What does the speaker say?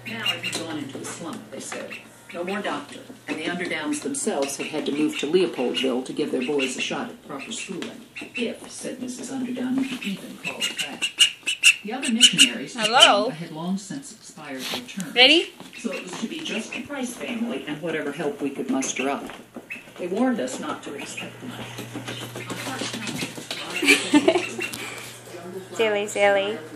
Now it had gone into a slump, they said. No more doctor, and the Underdowns themselves had had to move to Leopoldville to give their boys a shot at proper schooling. If, said Mrs. Underdown, you could even call it that. The other missionaries had long since expired their terms. Ready? So it was to be just the Price family and whatever help we could muster up. They warned us not to expect much. Silly.